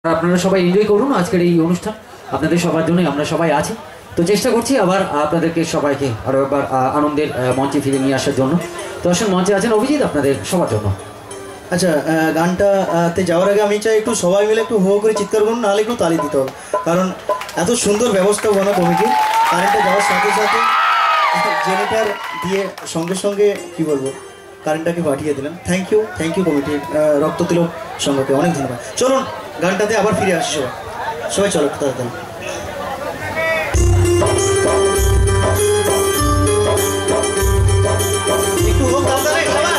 আপনারা সবাই এনজয় করুন আজকের এই অনুষ্ঠান। আপনাদের সবার জন্যই আমরা সবাই আছি। তো চেষ্টা করছি আবার আপনাদেরকে সবাইকে আরও একবার আনন্দের মঞ্চে ফিরে নিয়ে আসার জন্য। তো আসলে মঞ্চে আছেন অভিজিৎ আপনাদের সবার জন্য। আচ্ছা, গানটাতে যাওয়ার আগে আমি চাই একটু সবাই মিলে একটু হো করে চিৎকার করুন, নাহলে একটু তালি দিতে হবে, কারণ এত সুন্দর ব্যবস্থাপনা কমিটি। কারেন্টটা যাওয়ার সাথে সাথে জেনারেটর দিয়ে সঙ্গে সঙ্গে কী বলবো, কারেন্টটাকে পাঠিয়ে দিলাম। থ্যাংক ইউ কমিটি, রক্ততিলক সংঘকে অনেক ধন্যবাদ। চলুন গানটাতে আবার ফিরে আসি সবাই, সবাই চলো তাড়াতাড়ি। একটু হোক তাড়াতাড়ি সবাই।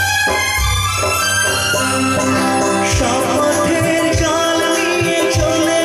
সব পথের জল নিয়ে চলে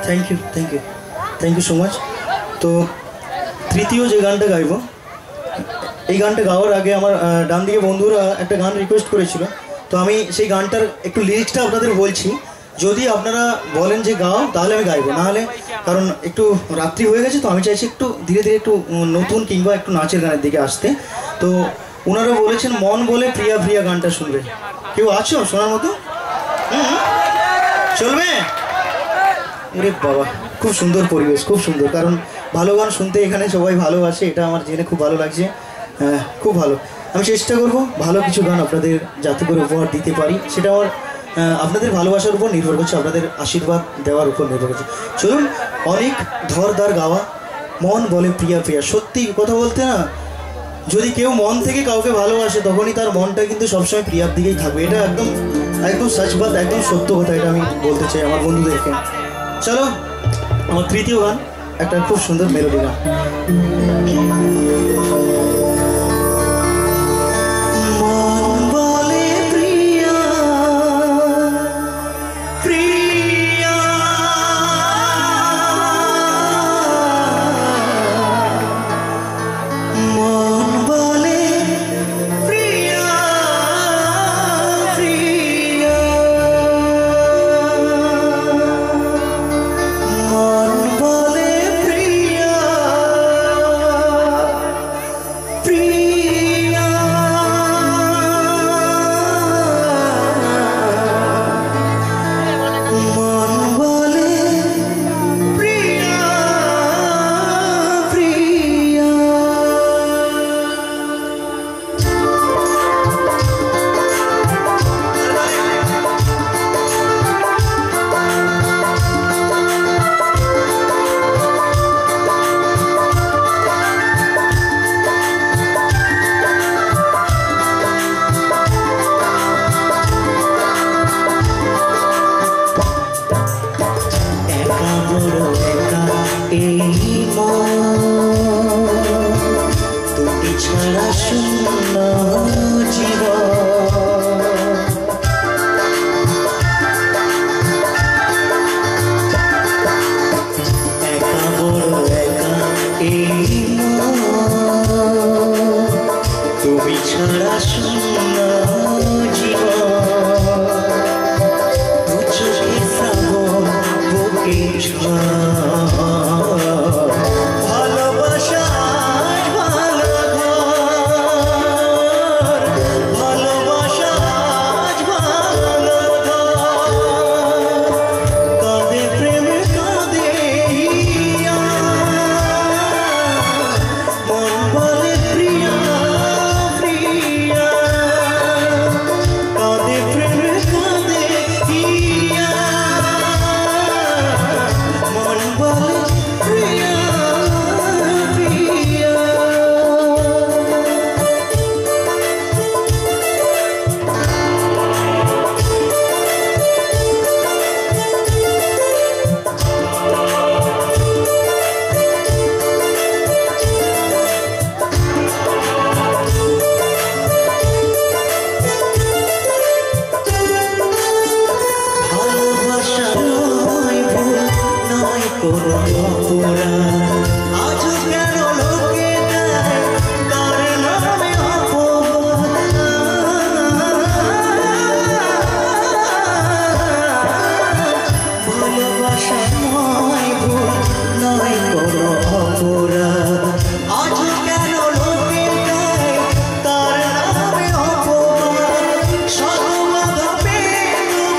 থ্যাংক ইউ সো মাচ। তো তৃতীয় যে গানটা গাইব, এই গানটা গাওয়ার আগে আমার ডান দিকে বন্ধুরা একটা গান রিকোয়েস্ট করেছিল, তো আমি সেই গানটার একটু লিরিক্সটা আপনাদের বলছি। যদি আপনারা বলেন যে গাও তাহলে আমি গাইবো, নাহলে কারণ একটু রাত্রি হয়ে গেছে, তো আমি চাইছি একটু ধীরে ধীরে একটু নতুন কিংবা একটু নাচের গানের দিকে আসতে। তো ওনারা বলেছেন মন বলে প্রিয়া প্রিয়া গানটা শুনবে। কেউ আছো শোনার মতো? চলবে? আরে বাবা, খুব সুন্দর পরিবেশ, খুব সুন্দর। কারণ ভালো গান শুনতে এখানে সবাই ভালোবাসে, এটা আমার জেনে খুব ভালো লাগছে। খুব ভালো। আমি চেষ্টা করব ভালো কিছু গান আপনাদের যাতে করে উপহার দিতে পারি, সেটা আমার আপনাদের ভালোবাসার উপর নির্ভর করছে, আপনাদের আশীর্বাদ দেওয়ার উপর নির্ভর করছে। চলুন, অনেক ধরদার গাওয়া মন বলে প্রিয়া প্রিয়া। সত্যি কথা বলতে না, যদি কেউ মন থেকে কাউকে ভালোবাসে তখনই তার মনটা কিন্তু সবসময় প্রিয়ার দিকেই থাকবে। এটা একদম একদম সচবাদ, একদম সত্য কথা, এটা আমি বলতে চাই আমার বন্ধুদেরকে। চলো, আমার তৃতীয় গান একটা খুব সুন্দর মেলোডি গান।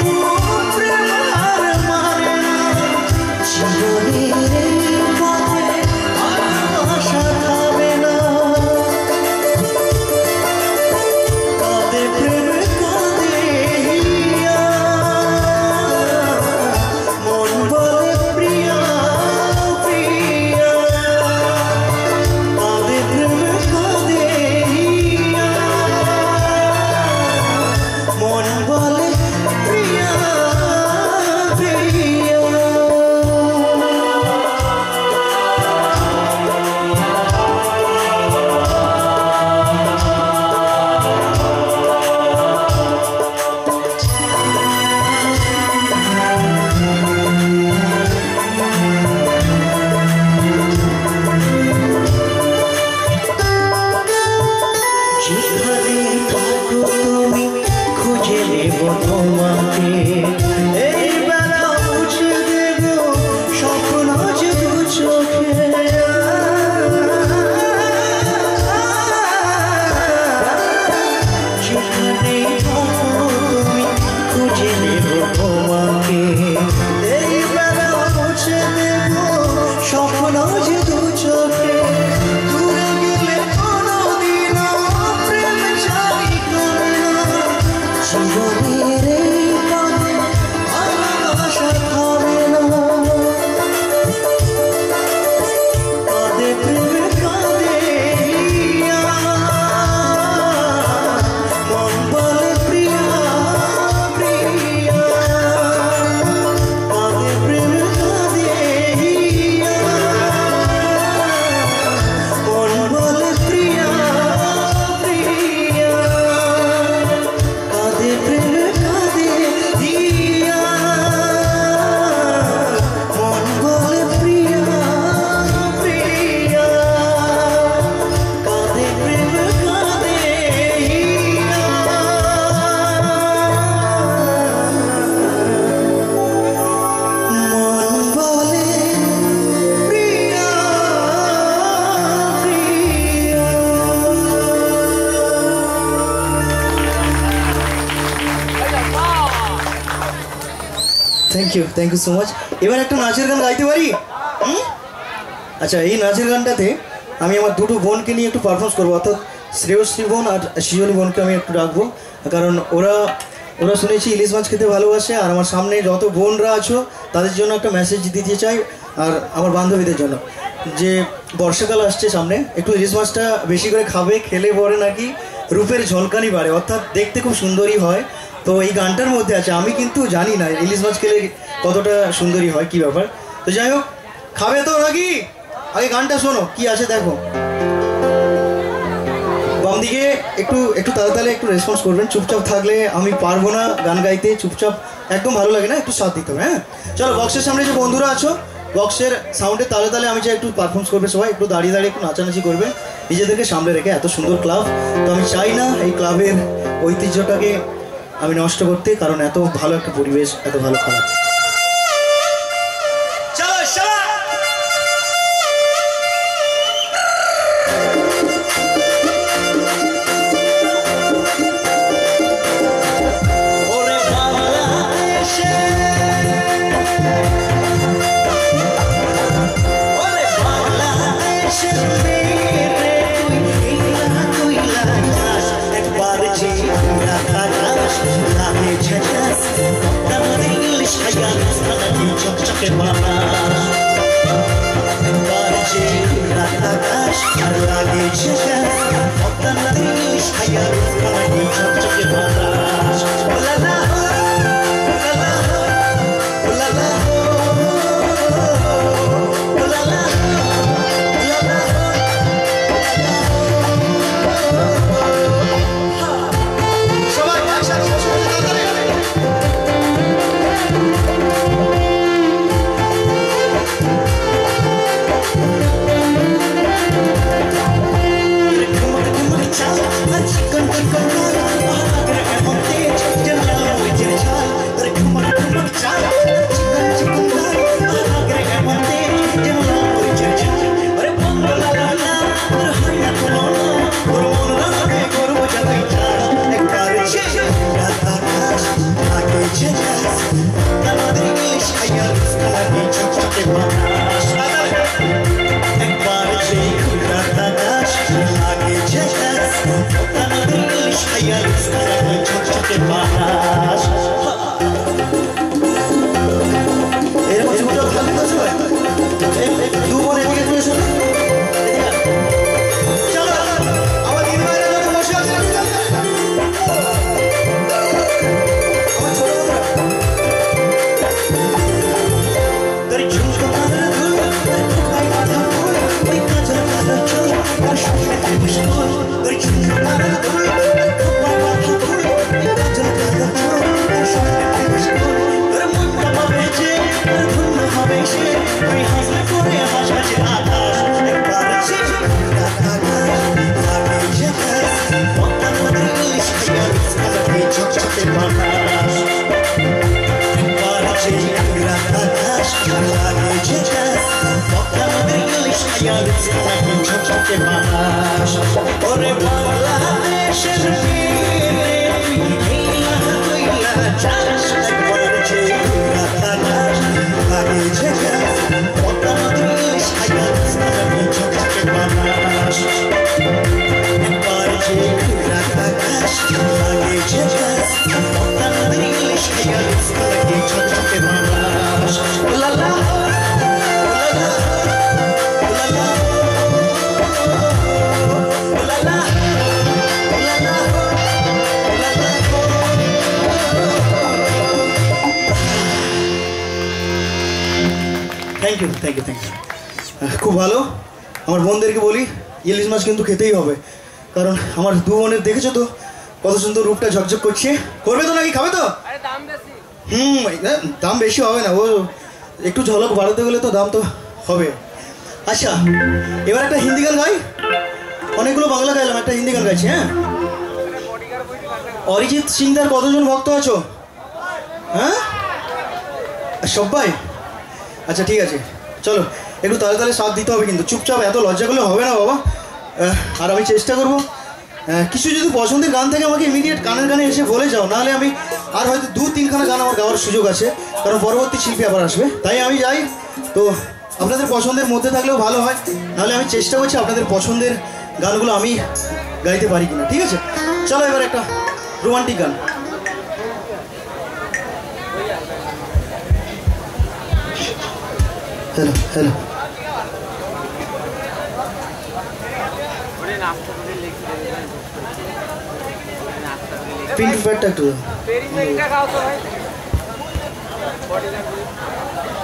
জীবনের পথে থ্যাংক ইউ সো মাচ। এবার একটা নাচের গান গাইতে পারি? আচ্ছা, এই নাচের গানটাতে আমি আমার দুটো বোনকে নিয়ে একটু পারফর্মেন্স করবো, অর্থাৎ শ্রেয়শ্রী বোন আর সৃজনী বোনকে আমি একটু ডাকবো, কারণ ওরা শুনেছি ইলিশ মাছ খেতে ভালোবাসে। আর আমার সামনে যত বোনরা আছো তাদের জন্য একটা মেসেজ দিতে চাই, আর আমার বান্ধবীদের জন্য, যে বর্ষাকাল আসছে সামনে, একটু ইলিশ মাছটা বেশি করে খাবে, খেলে পরে নাকি রূপের ঝলকানি বাড়ে, অর্থাৎ দেখতে খুব সুন্দরী হয়। তো এই গানটার মধ্যে আছে, আমি কিন্তু জানি না ইলিশ মাছ খেলে কতটা সুন্দরী হয়, কি ব্যাপার। তো যাই হোক, খাবে তো নাকি? আগে গানটা শোনো, কি আছে দেখো। বাম দিকে একটু তাড়াতাড়ি একটু রেসপন্স করবেন, চুপচাপ থাকলে আমি পারবো না গান গাইতে, চুপচাপ একদম ভালো লাগে না, একটু সাথ দিতে হবে। হ্যাঁ চলো, বক্সের সামনে যে বন্ধুরা আছো, বক্সের সাউন্ডে তালে আমি চাই একটু পারফর্মেন্স করবে, সবাই একটু দাঁড়িয়ে একটু নাচানাচি করবে নিজেদেরকে সামনে রেখে। এত সুন্দর ক্লাব, তো আমি চাই না এই ক্লাবের ঐতিহ্যটাকে আমি নষ্ট করতে, কারণ এত ভালো একটা পরিবেশ, এত ভালো খাবার। থ্যাংক ইউ খুব ভালো। আমার বোনদেরকে বলি, ইলিশ মাছ কিন্তু খেতেই হবে, কারণ আমার দু বোনের দেখেছো তো কত সুন্দর রূপটা ঝকঝক করছে। করবে তো নাকি? খাবে তো? দাম বেশি হবে না, ও একটু ঝলক বাড়াতে গেলে তো দাম তো হবে। আচ্ছা, এবার একটা হিন্দি গান গাই। অনেকগুলো বাংলা গাইলাম, একটা হিন্দি গান গাইছি। হ্যাঁ, অরিজিৎ সিংদার কতজন ভক্ত আছো? হ্যাঁ, সবাই? আচ্ছা ঠিক আছে, চলো একটু তাড়াতাড়ি সাথ দিতে হবে, কিন্তু চুপচাপ এত লজ্জা করলে হবে না বাবা। আর আমি চেষ্টা করবো, কিছু যদি পছন্দের গান থাকে আমাকে ইমিডিয়েট কানের গানে এসে বলে যাও, নাহলে আমি আর হয়তো 2-3খানা গান আমার গাওয়ার সুযোগ আছে, কারণ পরবর্তী শিল্পী আবার আসবে। তাই আমি যাই। তো আপনাদের পছন্দের মধ্যে থাকলেও ভালো হয়, নাহলে আমি চেষ্টা করছি আপনাদের পছন্দের গানগুলো আমি গাইতে পারি কিনা। ঠিক আছে, চলো এবার একটা রোমান্টিক গান। হ্যালো হ্যালো, পিঙ্ক প্যাডটা একটু